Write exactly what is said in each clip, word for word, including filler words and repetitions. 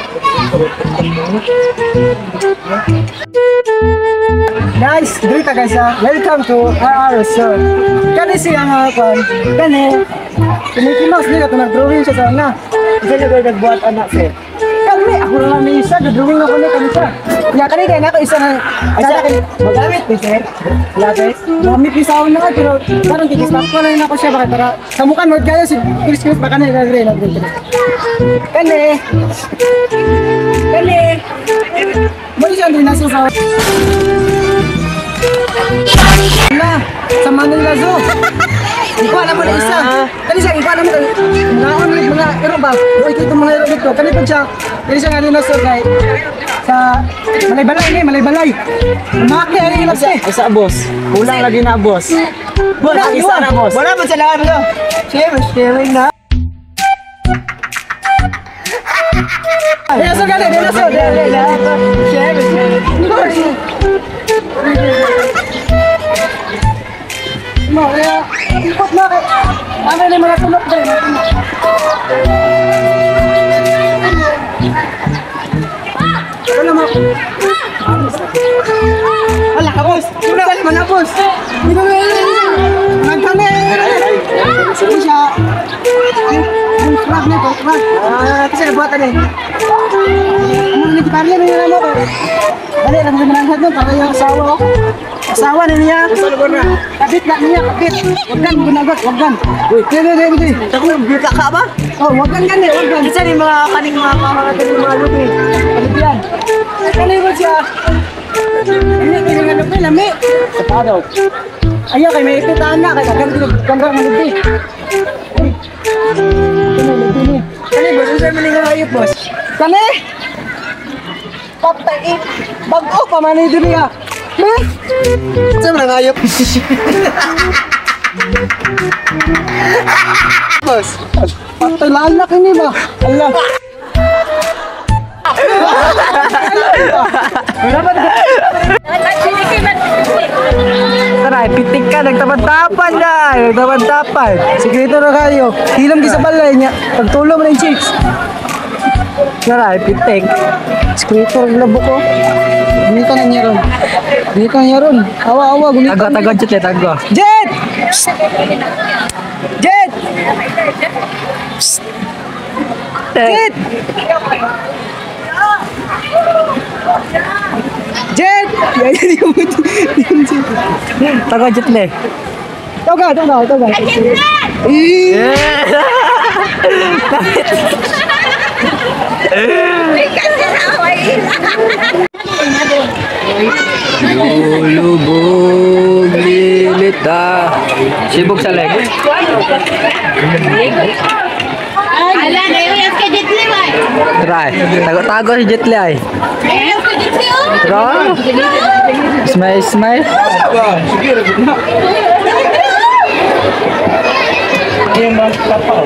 Guys, dito ka guys ha. Welcome to R R Resort. Kani siya nga kon. Kani. Kinikimas nila ito nag-drawing siya sa na. Kasi nyo nagbuhat anak siya. Kani, ako na lang isa. Nag-drawing ako na kami siya. Kaya kani kaya na ako isa na. Isa kani. Magamit ni sir. Kaya guys. Magamit ni sa una pero parang kikismak ko na ako siya. Bakit para sa mukha mo kaya si Chris Chris baka na nag-ray. Kani. Kani. Mali siya din nasa sa na sa Manila Zoo. Ikaw alam mo na isa. Kani siya, ikaw alam mo na naon mga ero ba? Ito itong mga ero dito. Kani pa siya. Kani siya nga rin nasa kay sa Malay-Balay ni, Malay-Balay. Maki ari na siya. Isa boss. Kulang lagi na boss. Boss, isa na boss. Wala man sa lahat mo. Share, sharing na. Ayan sa galing, ayan sa galing. Share, share. Mo, kaya ikot na kay. Ano na mga tulok din. Wala mo. Wala ka boss. Wala ka man boss. Dito na. Nagkane. Sige siya. Ang crab na to, crab. Ah, kasi nabuhat na eh. Ano na gitarya na yun mo. Dali, lang naman ang hot nun para yung asawa ko. Asawa na niya. Kapit na niya, kapit. Wag gan, gunagot, wag gan. Uy, dito, dito, dito. Tako, buka ka ba? Oh, wag gan gan eh, wag gan. Isa rin mga kaning mga kakakatin ng mga lupi. Kapit yan. Kaliwag siya. Ini, ini nga lupi, lami. Sa padaw. Ayaw, kay may ipitaan na. Kaya gandang gandang ng lupi. Kani, lupi niya. Kani, boss, usay mo nga ayot, boss. Kani! Patay, bago pa man ito niya. Eh? Saan mo nangayop? Boss, patay lalak ini ba? Allah. Tara, pitik ka, nagtapan-tapan na. Nagtapan-tapan. Sikreto na kayo. Hilam di sa balay niya. Pagtulong mo ng chicks. Tara, pitik. Sikreto ang labo ko. Gunita na niya ron. Gunita na niya ron. Awa-awa, gunita. Tago, tago, Jet, eh, tago. Jet! Jet! Jet! Jet! Yan, yan yung buto. Tago, Jet, le. Toga, toga, toga. Eh! Lulubog lilita. Sibog sa leg. Ala, naiwas ka Jetli, bay. Try. Tago-tago si Jet, le ay. Naiwas ka Jetli, oh. Try. Smile, smile. Yung mga kapaw.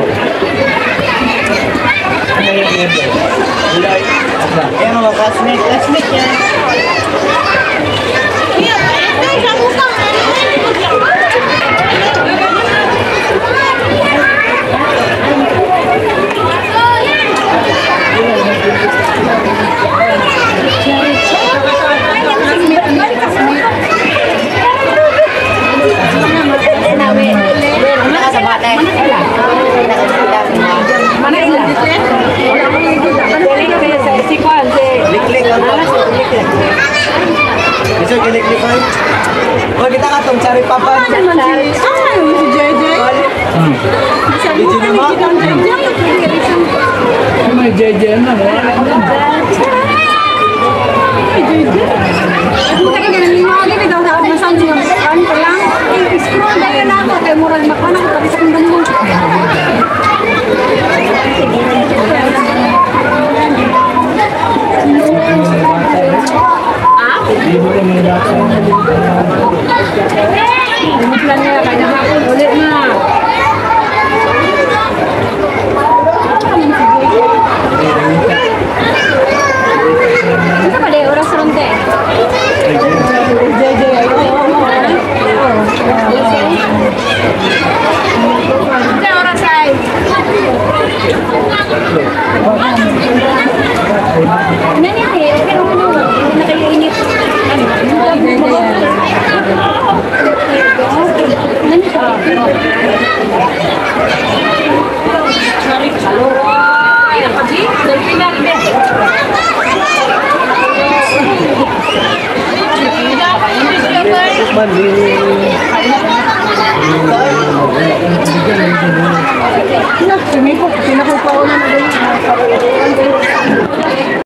Yan mga classmate, classmate yan. Iya, ito, sa mukha. Mana ila? Si Kwan, si Liklik ang Bisa gilik-lik ay. Oh, kita ka tong cari papan. Si J J. Di sini mah. May J J na mo. Aku tadi dengan lima lagi di dalam dalam masan juga kan pelang. Scroll dari nama kayak murah makan aku tadi sakit dengkul. Ini plannya banyak banget, boleh mah. Kita pada orang serontek. Jadi, saya orang saya. Mali.